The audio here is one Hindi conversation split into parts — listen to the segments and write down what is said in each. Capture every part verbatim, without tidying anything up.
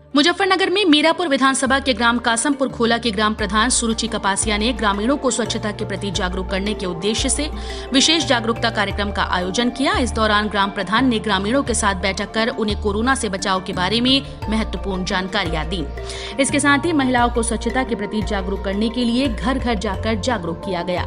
मुजफ्फरनगर में मीरापुर विधानसभा के ग्राम कासमपुर खोला के ग्राम प्रधान सुरुचि कपासिया ने ग्रामीणों को स्वच्छता के प्रति जागरूक करने के उद्देश्य से विशेष जागरूकता कार्यक्रम का आयोजन किया। इस दौरान ग्राम प्रधान ने ग्रामीणों के साथ बैठक कर उन्हें कोरोना से बचाव के बारे में महत्वपूर्ण जानकारियां दी। इसके साथ ही महिलाओं को स्वच्छता के प्रति जागरूक करने के लिए घर घर जाकर जागरूक किया गया।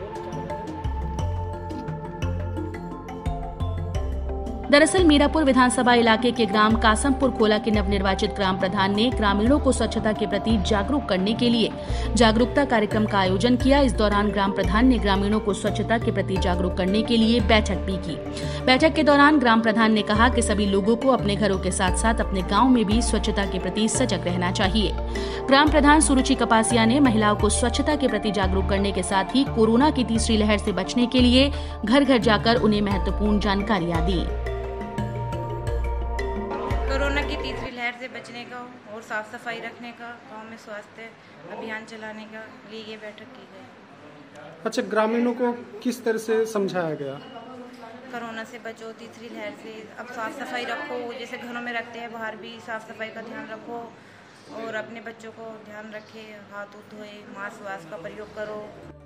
दरअसल मीरापुर विधानसभा इलाके के ग्राम कासमपुर खोला के नवनिर्वाचित ग्राम प्रधान ने ग्रामीणों को स्वच्छता के प्रति जागरूक करने के लिए जागरूकता कार्यक्रम का आयोजन किया। इस दौरान ग्राम प्रधान ने ग्रामीणों को स्वच्छता के प्रति जागरूक करने के लिए बैठक भी की। बैठक के दौरान ग्राम प्रधान ने कहा कि सभी लोगों को अपने घरों के साथ साथ अपने गाँव में भी स्वच्छता के प्रति सजग रहना चाहिए। ग्राम प्रधान सुरुचि कपासिया ने महिलाओं को स्वच्छता के प्रति जागरूक करने के साथ ही कोरोना की तीसरी लहर से बचने के लिए घर घर जाकर उन्हें महत्वपूर्ण जानकारियां दी। कोरोना की तीसरी लहर से बचने का और साफ सफाई रखने का, गांव में स्वास्थ्य अभियान चलाने का लिए ये बैठक की गई। अच्छा, ग्रामीणों को किस तरह से समझाया गया? कोरोना से बचो, तीसरी लहर से अब साफ सफाई रखो, जैसे घरों में रखते हैं बाहर भी साफ सफाई का ध्यान रखो और अपने बच्चों को ध्यान रखे, हाथ उठ धोए, मास्क वास्क का प्रयोग करो।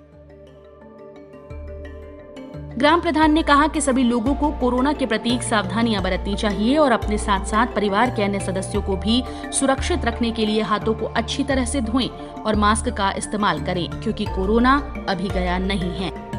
ग्राम प्रधान ने कहा कि सभी लोगों को कोरोना के प्रति सावधानियां बरतनी चाहिए और अपने साथ साथ परिवार के अन्य सदस्यों को भी सुरक्षित रखने के लिए हाथों को अच्छी तरह से धोएं और मास्क का इस्तेमाल करें, क्योंकि कोरोना अभी गया नहीं है।